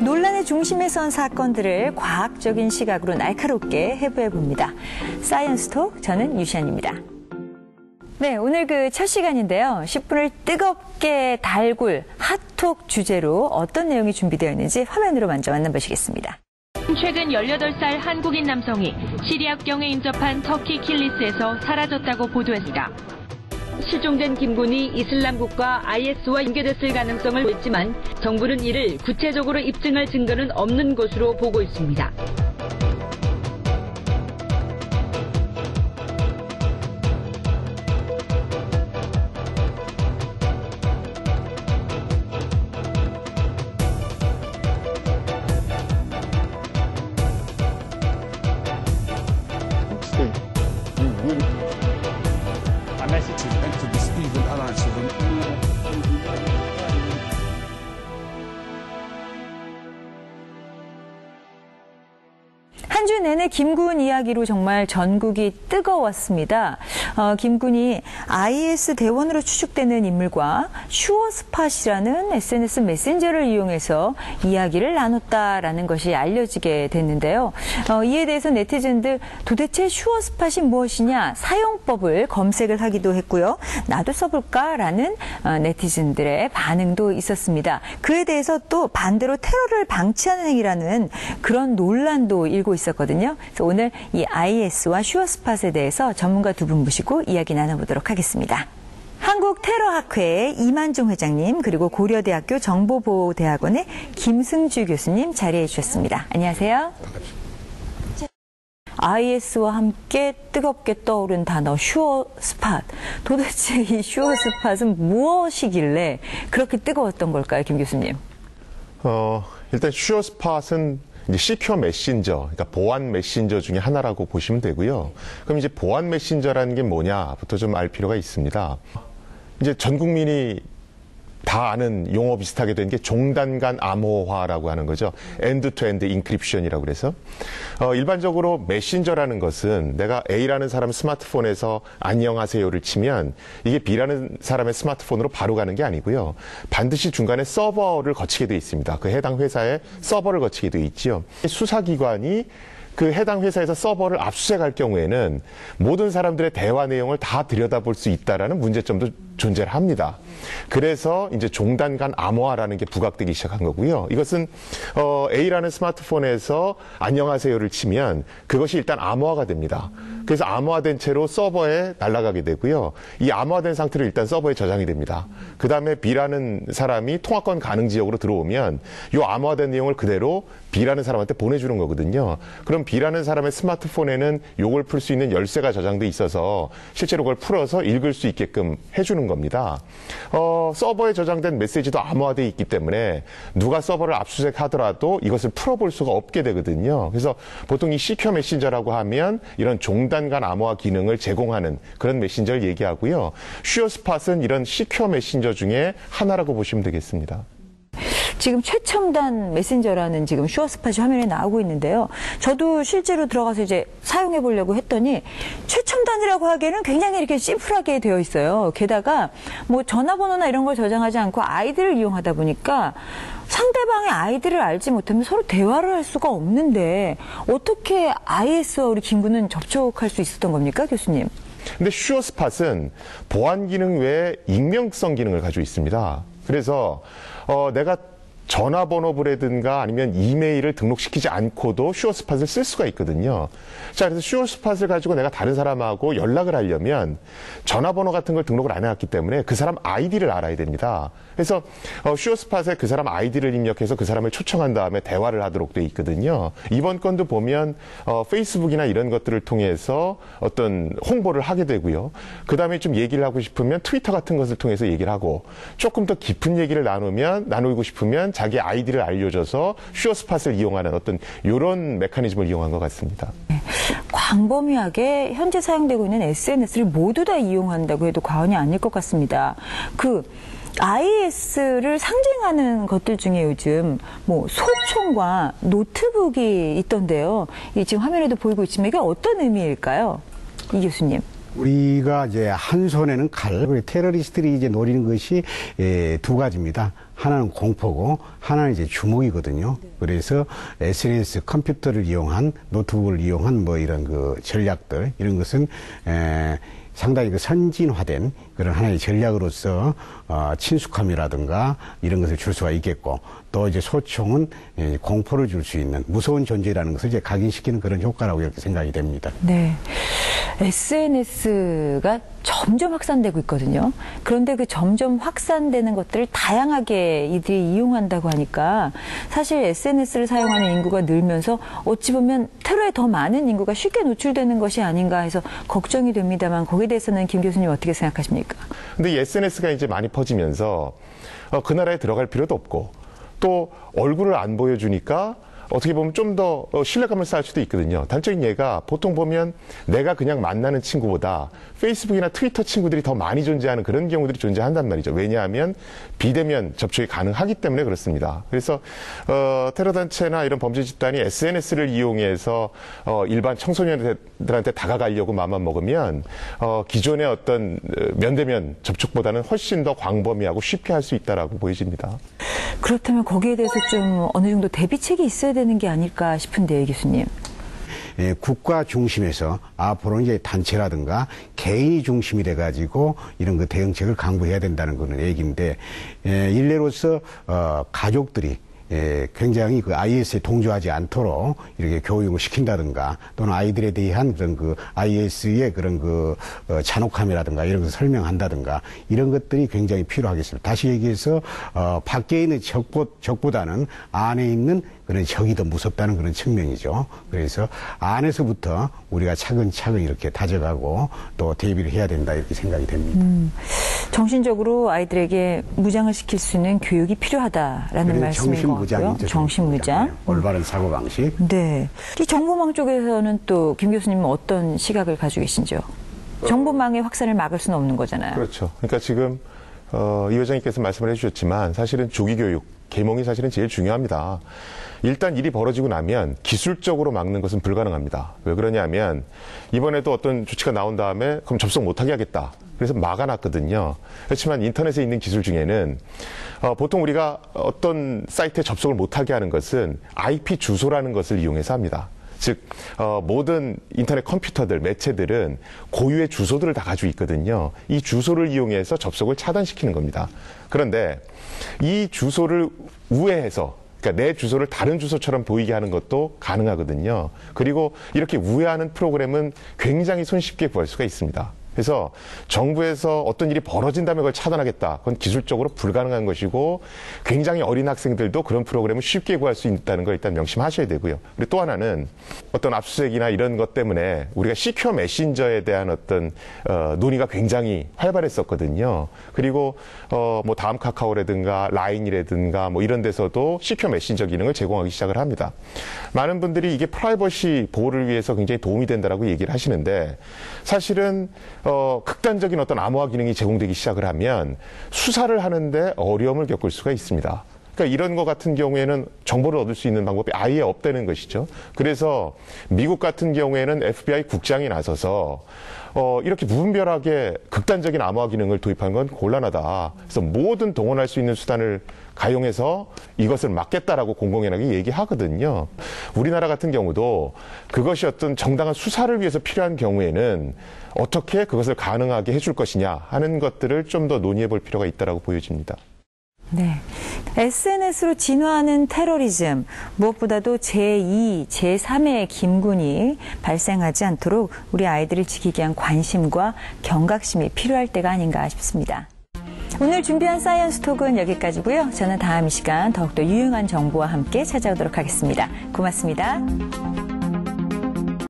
논란의 중심에 선 사건들을 과학적인 시각으로 날카롭게 해부해봅니다. 사이언스톡, 저는 유시안입니다. 네, 오늘 그 첫 시간인데요. 10분을 뜨겁게 달굴 핫톡 주제로 어떤 내용이 준비되어 있는지 화면으로 먼저 만나보시겠습니다. 최근 18살 한국인 남성이 시리아병에 인접한 터키 킬리스에서 사라졌다고 보도했습니다. 실종된 김군이 이슬람국가 IS와 연계됐을 가능성을 했지만 정부는 이를 구체적으로 입증할 증거는 없는 것으로 보고 있습니다. 한 주 내내 김군 이야기로 정말 전국이 뜨거웠습니다. 김군이 IS 대원으로 추측되는 인물과 슈어스팟이라는 SNS 메신저를 이용해서 이야기를 나눴다라는 것이 알려지게 됐는데요. 이에 대해서 네티즌들 도대체 슈어스팟이 무엇이냐 사용법을 검색을 하기도 했고요. 나도 써볼까라는 네티즌들의 반응도 있었습니다. 그에 대해서 또 반대로 테러를 방치하는 행위라는 그런 논란도 일고 있었거든요. 그래서 오늘 이 IS와 슈어스팟에 대해서 전문가 두 분 모시고 이야기 나눠보도록 하겠습니다. 한국테러학회 이만종 회장님, 그리고 고려대학교 정보보호대학원의 김승주 교수님 자리해 주셨습니다. 안녕하세요. IS와 함께 뜨겁게 떠오른 단어 슈어스팟. 도대체 이 슈어스팟은 무엇이길래 그렇게 뜨거웠던 걸까요, 김 교수님? 일단 슈어스팟은 이제 시큐어 메신저, 그러니까 보안 메신저 중에 하나라고 보시면 되고요. 그럼 이제 보안 메신저라는 게 뭐냐부터 좀 알 필요가 있습니다. 이제 전 국민이 다 아는 용어 비슷하게 된 게 종단 간 암호화라고 하는 거죠. 엔드-투-엔드 인크립션이라고 그래서 일반적으로 메신저라는 것은 내가 A라는 사람 스마트폰에서 안녕하세요를 치면 이게 B라는 사람의 스마트폰으로 바로 가는 게 아니고요. 반드시 중간에 서버를 거치게 돼 있습니다. 그 해당 회사의 서버를 거치게 돼 있죠. 수사기관이 그 해당 회사에서 서버를 압수수색할 경우에는 모든 사람들의 대화 내용을 다 들여다볼 수 있다라는 문제점도 존재를 합니다. 그래서 이제 종단 간 암호화라는 게 부각되기 시작한 거고요. 이것은 A라는 스마트폰에서 안녕하세요를 치면 그것이 일단 암호화가 됩니다. 그래서 암호화된 채로 서버에 날아가게 되고요. 이 암호화된 상태로 일단 서버에 저장이 됩니다. 그 다음에 B라는 사람이 통화권 가능 지역으로 들어오면 이 암호화된 내용을 그대로 B라는 사람한테 보내주는 거거든요. 그럼 B라는 사람의 스마트폰에는 요걸 풀 수 있는 열쇠가 저장돼 있어서 실제로 그걸 풀어서 읽을 수 있게끔 해주는 겁니다. 서버에 저장된 메시지도 암호화되어 있기 때문에 누가 서버를 압수수색하더라도 이것을 풀어볼 수가 없게 되거든요. 그래서 보통 이 시큐어 메신저라고 하면 이런 종단 간 암호화 기능을 제공하는 그런 메신저를 얘기하고요. 슈어스팟은 이런 시큐어 메신저 중에 하나라고 보시면 되겠습니다. 지금 최첨단 메신저라는 지금 슈어스팟이 화면에 나오고 있는데요. 저도 실제로 들어가서 이제 사용해 보려고 했더니 최첨단이라고 하기에는 굉장히 이렇게 심플하게 되어 있어요. 게다가 뭐 전화번호나 이런 걸 저장하지 않고 아이디를 이용하다 보니까 상대방의 아이디를 알지 못하면 서로 대화를 할 수가 없는데 어떻게 IS와 우리 김군은 접촉할 수 있었던 겁니까, 교수님? 근데 슈어스팟은 보안 기능 외에 익명성 기능을 가지고 있습니다. 그래서 내가 전화번호부라든가 아니면 이메일을 등록시키지 않고도 슈어스팟을 쓸 수가 있거든요. 자, 그래서 슈어스팟을 가지고 내가 다른 사람하고 연락을 하려면 전화번호 같은 걸 등록을 안 해왔기 때문에 그 사람 아이디를 알아야 됩니다. 그래서 슈어스팟에 그 사람 아이디를 입력해서 그 사람을 초청한 다음에 대화를 하도록 돼 있거든요. 이번 건도 보면 페이스북이나 이런 것들을 통해서 어떤 홍보를 하게 되고요. 그 다음에 좀 얘기를 하고 싶으면 트위터 같은 것을 통해서 얘기를 하고 조금 더 깊은 얘기를 나누고 싶으면 자기 아이디를 알려줘서 슈어스팟을 이용하는 어떤 이런 메커니즘을 이용한 것 같습니다. 광범위하게 현재 사용되고 있는 SNS를 모두 다 이용한다고 해도 과언이 아닐 것 같습니다. IS를 상징하는 것들 중에 요즘 뭐 소총과 노트북이 있던데요. 이 지금 화면에도 보이고 있지만 이게 어떤 의미일까요? 이 교수님. 우리가 이제 한 손에는 칼, 테러리스트들이 이제 노리는 것이 두 가지입니다. 하나는 공포고 하나는 이제 주목이거든요. 그래서 SNS 컴퓨터를 이용한 노트북을 이용한 뭐 이런 그 전략들 이런 것은 상당히 그 선진화된 그런 하나의 전략으로서 친숙함이라든가 이런 것을 줄 수가 있겠고 또 이제 소총은 공포를 줄 수 있는 무서운 존재라는 것을 이제 각인시키는 그런 효과라고 이렇게 생각이 됩니다. 네. SNS가 점점 확산되고 있거든요. 그런데 그 점점 확산되는 것들을 다양하게 이들이 이용한다고 하니까 사실 SNS를 사용하는 인구가 늘면서 어찌 보면 테러에 더 많은 인구가 쉽게 노출되는 것이 아닌가 해서 걱정이 됩니다만 거기에 대해서는 김 교수님 어떻게 생각하십니까? 근데 이 SNS가 이제 많이 퍼지면서 그 나라에 들어갈 필요도 없고 또 얼굴을 안 보여주니까 어떻게 보면 좀 더 신뢰감을 쌓을 수도 있거든요. 단적인 예가 보통 보면 내가 그냥 만나는 친구보다 페이스북이나 트위터 친구들이 더 많이 존재하는 그런 경우들이 존재한단 말이죠. 왜냐하면 비대면 접촉이 가능하기 때문에 그렇습니다. 그래서 테러 단체나 이런 범죄 집단이 SNS를 이용해서 일반 청소년들한테 다가가려고 마음만 먹으면 기존의 어떤 면대면 접촉보다는 훨씬 더 광범위하고 쉽게 할 수 있다라고 보여집니다. 그렇다면 거기에 대해서 좀 어느 정도 대비책이 있어야 되는 게 아닐까 싶은데요, 교수님. 국가 중심에서 앞으로 이제 단체라든가 개인이 중심이 돼가지고 이런 그 대응책을 강구해야 된다는 그런 얘기인데, 일례로서 가족들이 굉장히 그 IS에 동조하지 않도록 이렇게 교육을 시킨다든가 또는 아이들에 대한 그런 그 IS의 그런 그 잔혹함이라든가 이런 것을 설명한다든가 이런 것들이 굉장히 필요하겠습니다. 다시 얘기해서 밖에 있는 적보다는 안에 있는 그런 적이 더 무섭다는 그런 측면이죠. 그래서 안에서부터 우리가 차근차근 이렇게 다져가고 또 대비를 해야 된다 이렇게 생각이 됩니다. 정신적으로 아이들에게 무장을 시킬 수 있는 교육이 필요하다라는 말씀인 것 같고요. 정신무장. 올바른 사고방식. 네. 이 정보망 쪽에서는 또 김 교수님은 어떤 시각을 가지고 계신지요? 정보망의 확산을 막을 수는 없는 거잖아요. 그렇죠. 그러니까 지금 이 회장님께서 말씀을 해주셨지만 사실은 조기교육, 계몽이 사실은 제일 중요합니다. 일단 일이 벌어지고 나면 기술적으로 막는 것은 불가능합니다. 왜 그러냐면 이번에도 어떤 조치가 나온 다음에 그럼 접속 못하게 하겠다. 그래서 막아놨거든요. 그렇지만 인터넷에 있는 기술 중에는 보통 우리가 어떤 사이트에 접속을 못하게 하는 것은 IP 주소라는 것을 이용해서 합니다. 즉 모든 인터넷 컴퓨터들, 매체들은 고유의 주소들을 다 가지고 있거든요. 이 주소를 이용해서 접속을 차단시키는 겁니다. 그런데 이 주소를 우회해서 그러니까 내 주소를 다른 주소처럼 보이게 하는 것도 가능하거든요. 그리고 이렇게 우회하는 프로그램은 굉장히 손쉽게 구할 수가 있습니다. 그래서 정부에서 어떤 일이 벌어진다면 그걸 차단하겠다. 그건 기술적으로 불가능한 것이고 굉장히 어린 학생들도 그런 프로그램을 쉽게 구할 수 있다는 걸 일단 명심하셔야 되고요. 그리고 또 하나는 어떤 압수수색이나 이런 것 때문에 우리가 시큐어 메신저에 대한 어떤 논의가 굉장히 활발했었거든요. 그리고 뭐 다음 카카오라든가 라인이라든가 뭐 이런 데서도 시큐어 메신저 기능을 제공하기 시작을 합니다. 많은 분들이 이게 프라이버시 보호를 위해서 굉장히 도움이 된다라고 얘기를 하시는데 사실은 극단적인 어떤 암호화 기능이 제공되기 시작을 하면 수사를 하는데 어려움을 겪을 수가 있습니다. 그러니까 이런 것 같은 경우에는 정보를 얻을 수 있는 방법이 아예 없다는 것이죠. 그래서 미국 같은 경우에는 FBI 국장이 나서서 이렇게 무분별하게 극단적인 암호화 기능을 도입한 건 곤란하다. 그래서 모든 동원할 수 있는 수단을 가용해서 이것을 막겠다라고 공공연하게 얘기하거든요. 우리나라 같은 경우도 그것이 어떤 정당한 수사를 위해서 필요한 경우에는 어떻게 그것을 가능하게 해줄 것이냐 하는 것들을 좀 더 논의해 볼 필요가 있다고 보여집니다. 네. SNS로 진화하는 테러리즘, 무엇보다도 제2, 제3의 김군이 발생하지 않도록 우리 아이들을 지키기 위한 관심과 경각심이 필요할 때가 아닌가 싶습니다. 오늘 준비한 사이언스 톡은 여기까지고요. 저는 다음 이 시간 더욱더 유용한 정보와 함께 찾아오도록 하겠습니다. 고맙습니다.